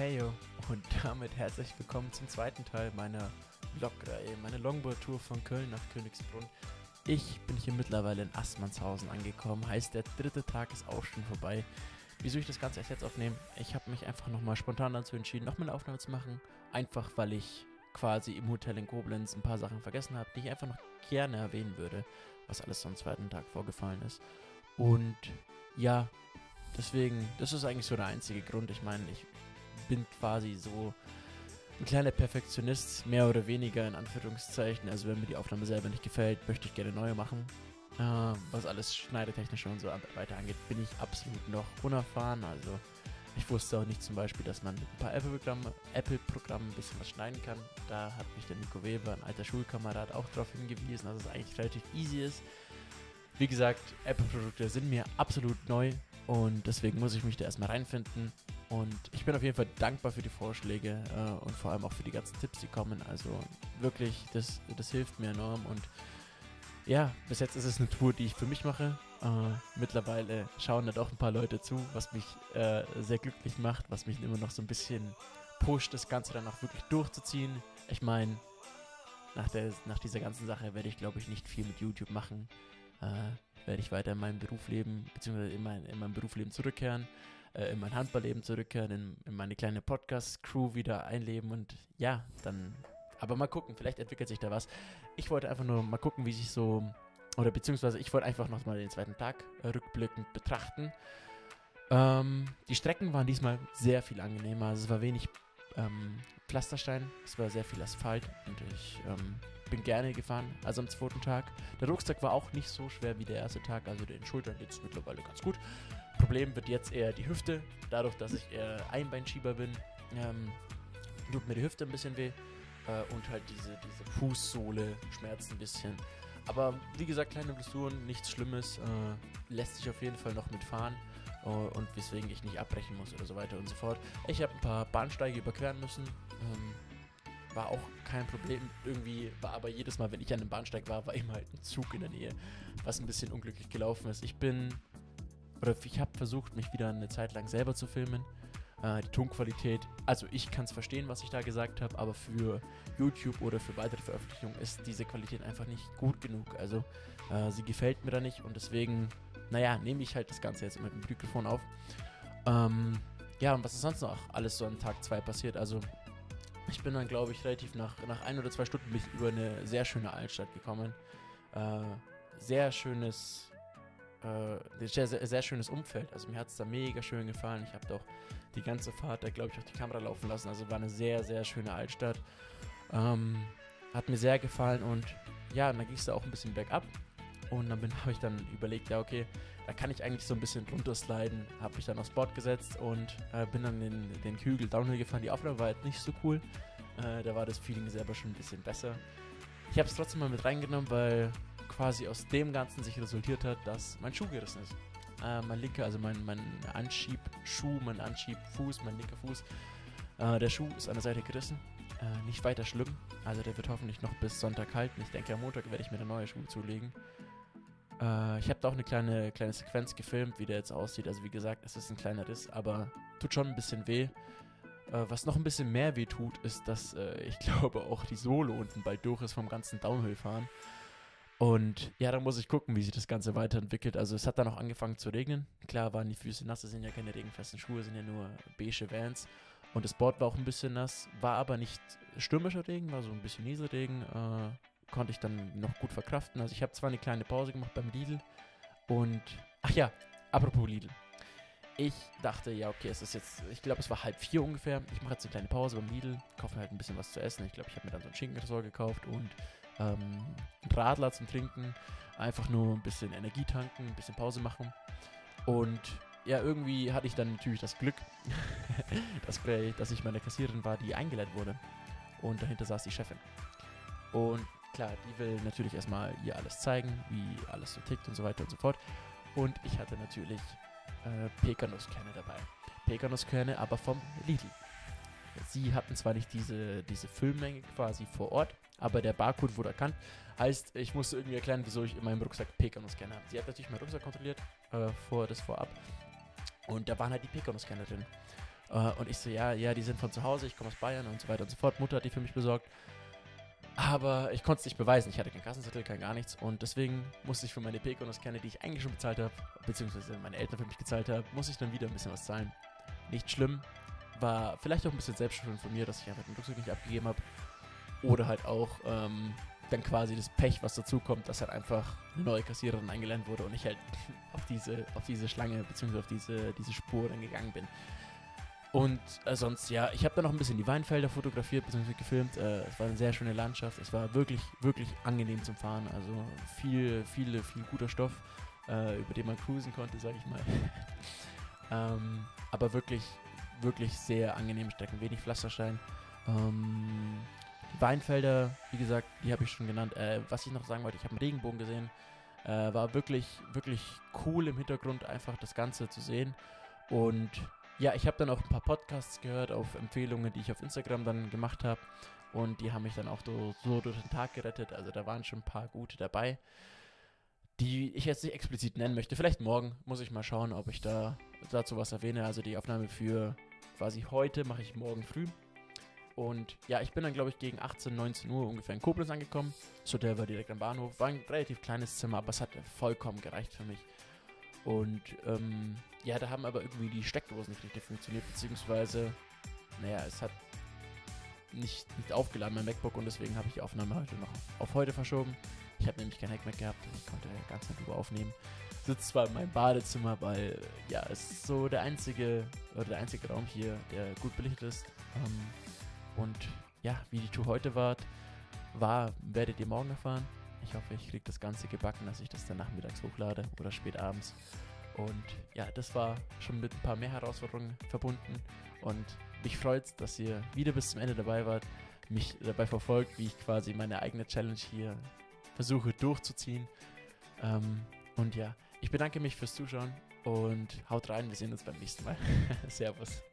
Heyo und damit herzlich willkommen zum zweiten Teil meiner Vlog-Reihe, meine Longboard-Tour von Köln nach Königsbrunn. Ich bin hier mittlerweile in Assmannshausen angekommen, heißt der dritte Tag ist auch schon vorbei. Wieso ich das Ganze erst jetzt aufnehme? Ich habe mich einfach nochmal spontan dazu entschieden, nochmal eine Aufnahme zu machen, einfach weil ich quasi im Hotel in Koblenz ein paar Sachen vergessen habe, die ich einfach noch gerne erwähnen würde, was alles so am zweiten Tag vorgefallen ist. Und ja, deswegen, das ist eigentlich so der einzige Grund. Ich meine, ich bin quasi so ein kleiner Perfektionist, mehr oder weniger in Anführungszeichen. Also wenn mir die Aufnahme selber nicht gefällt, möchte ich gerne neue machen. Was alles schneidetechnisch und so weiter angeht, bin ich absolut noch unerfahren. Also ich wusste auch nicht zum Beispiel, dass man mit ein paar Apple-Programmen ein bisschen was schneiden kann. Da hat mich der Nico Weber, ein alter Schulkamerad, auch darauf hingewiesen, dass es eigentlich relativ easy ist. Wie gesagt, Apple-Produkte sind mir absolut neu und deswegen muss ich mich da erstmal reinfinden. Und ich bin auf jeden Fall dankbar für die Vorschläge und vor allem auch für die ganzen Tipps, die kommen. Also wirklich, das hilft mir enorm. Und ja, bis jetzt ist es eine Tour, die ich für mich mache. Mittlerweile schauen da doch ein paar Leute zu, was mich sehr glücklich macht, was mich immer noch so ein bisschen pusht, das Ganze dann auch wirklich durchzuziehen. Ich meine, nach dieser ganzen Sache werde ich, glaube ich, nicht viel mit YouTube machen. Werde ich weiter in meinem Berufsleben, beziehungsweise in meinem Berufsleben zurückkehren, in mein Handballleben zurückkehren, in meine kleine Podcast-Crew wieder einleben und ja, dann, aber mal gucken, vielleicht entwickelt sich da was. Ich wollte einfach nur mal gucken, wie sich so, oder beziehungsweise ich wollte einfach nochmal den zweiten Tag rückblickend betrachten. Die Strecken waren diesmal sehr viel angenehmer, also es war wenig Pflasterstein, es war sehr viel Asphalt und ich bin gerne gefahren, also am zweiten Tag. Der Rucksack war auch nicht so schwer wie der erste Tag, also den Schultern geht es mittlerweile ganz gut. Problem wird jetzt eher die Hüfte, dadurch, dass ich eher Einbeinschieber bin, tut mir die Hüfte ein bisschen weh und halt diese Fußsohle schmerzt ein bisschen. Aber wie gesagt, kleine Blessuren, nichts Schlimmes, lässt sich auf jeden Fall noch mitfahren. Und weswegen ich nicht abbrechen muss oder so weiter und so fort. Ich habe ein paar Bahnsteige überqueren müssen, war auch kein Problem. Irgendwie war aber jedes Mal, wenn ich an einem Bahnsteig war immer halt ein Zug in der Nähe, was ein bisschen unglücklich gelaufen ist. Ich habe versucht, mich wieder eine Zeit lang selber zu filmen. Die Tonqualität, also ich kann es verstehen, was ich da gesagt habe, aber für YouTube oder für weitere Veröffentlichungen ist diese Qualität einfach nicht gut genug. Also sie gefällt mir da nicht und deswegen, naja, nehme ich halt das Ganze jetzt mit dem Mikrofon auf. Ja, und was ist sonst noch alles so an Tag 2 passiert? Also ich bin dann, glaube ich, relativ nach 1 oder 2 Stunden bin ich über eine sehr schöne Altstadt gekommen. Sehr schönes sehr schönes Umfeld, also mir hat es da mega schön gefallen. Ich habe da auch die ganze Fahrt, da glaube ich auch die Kamera laufen lassen, also war eine sehr, sehr schöne Altstadt. Hat mir sehr gefallen und ja, und dann ging es da auch ein bisschen bergab und dann habe ich dann überlegt, ja okay, da kann ich eigentlich so ein bisschen runtersliden, habe mich dann aufs Board gesetzt und bin dann den Hügel Downhill gefahren. Die Aufnahme war halt nicht so cool, da war das Feeling selber schon ein bisschen besser. Ich habe es trotzdem mal mit reingenommen, weil quasi aus dem Ganzen sich resultiert hat, dass mein Schuh gerissen ist. Mein linker, also mein Anschiebschuh, mein Anschiebfuß, mein linker Fuß, der Schuh ist an der Seite gerissen. Nicht weiter schlimm, also der wird hoffentlich noch bis Sonntag halten. Ich denke, am Montag werde ich mir eine neue Schuhe zulegen. Ich habe da auch eine kleine Sequenz gefilmt, wie der jetzt aussieht. Also wie gesagt, es ist ein kleiner Riss, aber tut schon ein bisschen weh. Was noch ein bisschen mehr weh tut, ist, dass ich glaube auch die Sohle unten bald durch ist vom ganzen Downhill-Fahren. Und ja, da muss ich gucken, wie sich das Ganze weiterentwickelt. Also es hat dann auch angefangen zu regnen. Klar waren die Füße nass, das sind ja keine regenfesten Schuhe, sind ja nur beige Vans. Und das Board war auch ein bisschen nass, war aber nicht stürmischer Regen, war so ein bisschen Nieselregen. Konnte ich dann noch gut verkraften. Also ich habe zwar eine kleine Pause gemacht beim Lidl und, ach ja, apropos Lidl. Ich dachte, ja okay, es ist jetzt, ich glaube es war 3:30 ungefähr. Ich mache jetzt eine kleine Pause beim Lidl, kaufe mir halt ein bisschen was zu essen. Ich glaube, ich habe mir dann so ein Schinkenressort gekauft und ein Radler zum Trinken, einfach nur ein bisschen Energie tanken, ein bisschen Pause machen und ja, irgendwie hatte ich dann natürlich das Glück, dass ich meine Kassiererin war, die eingeladen wurde und dahinter saß die Chefin und klar, die will natürlich erstmal ihr alles zeigen, wie alles so tickt und so weiter und so fort und ich hatte natürlich Pekannusskerne dabei, Pekannusskerne aber vom Lidl. Sie hatten zwar nicht diese Füllmenge quasi vor Ort, aber der Barcode wurde erkannt. Heißt, ich musste irgendwie erklären, wieso ich in meinem Rucksack Pekannusskerne habe. Sie hat natürlich meinen Rucksack kontrolliert, vorab. Und da waren halt die Pekannusskerne drin. Und ich so, ja, die sind von zu Hause, ich komme aus Bayern und so weiter und so fort. Mutter hat die für mich besorgt. Aber ich konnte es nicht beweisen. Ich hatte keinen Kassenzettel, kein gar nichts. Und deswegen musste ich für meine Pekonos-Kerne, die ich eigentlich schon bezahlt habe, beziehungsweise meine Eltern für mich gezahlt haben, muss ich dann wieder ein bisschen was zahlen. Nicht schlimm. War vielleicht auch ein bisschen Selbstschuld von mir, dass ich einfach den Rucksack nicht abgegeben habe. Oder halt auch dann quasi das Pech, was dazu kommt, dass halt einfach eine neue Kassiererin eingelernt wurde und ich halt auf diese Schlange, beziehungsweise auf diese Spur dann gegangen bin. Und sonst, ja, ich habe dann noch ein bisschen die Weinfelder fotografiert bzw. gefilmt. Es war eine sehr schöne Landschaft. Es war wirklich, wirklich angenehm zum Fahren. Also viel guter Stoff, über den man cruisen konnte, sage ich mal. Aber wirklich, wirklich sehr angenehme Strecken. Wenig Pflasterstein. Die Weinfelder, wie gesagt, die habe ich schon genannt. Was ich noch sagen wollte, ich habe einen Regenbogen gesehen. War wirklich, wirklich cool im Hintergrund, einfach das Ganze zu sehen. Und ja, ich habe dann auch ein paar Podcasts gehört auf Empfehlungen, die ich auf Instagram dann gemacht habe. Und die haben mich dann auch so durch den Tag gerettet. Also da waren schon ein paar gute dabei, die ich jetzt nicht explizit nennen möchte. Vielleicht morgen muss ich mal schauen, ob ich dazu was erwähne. Also die Aufnahme für quasi heute mache ich morgen früh. Und ja, ich bin dann, glaube ich, gegen 18, 19 Uhr ungefähr in Koblenz angekommen. Das Hotel war direkt am Bahnhof. War ein relativ kleines Zimmer, aber es hat vollkommen gereicht für mich. Und ja, da haben aber irgendwie die Steckdosen nicht richtig funktioniert, beziehungsweise, naja, es hat nicht aufgeladen, mein MacBook, und deswegen habe ich die Aufnahme heute noch auf heute verschoben. Ich habe nämlich kein Hackmack gehabt, ich konnte ganz nicht drüber aufnehmen. Sitze zwar in meinem Badezimmer, weil, ja, es ist so der einzige Raum hier, der gut belichtet ist. Und ja, wie die Tour heute war, werdet ihr morgen erfahren. Ich hoffe, ich kriege das Ganze gebacken, dass ich das dann nachmittags hochlade oder spät abends. Und ja, das war schon mit ein paar mehr Herausforderungen verbunden. Und mich freut es, dass ihr wieder bis zum Ende dabei wart, mich dabei verfolgt, wie ich quasi meine eigene Challenge hier versuche durchzuziehen. Und ja, ich bedanke mich fürs Zuschauen und haut rein, wir sehen uns beim nächsten Mal. Servus.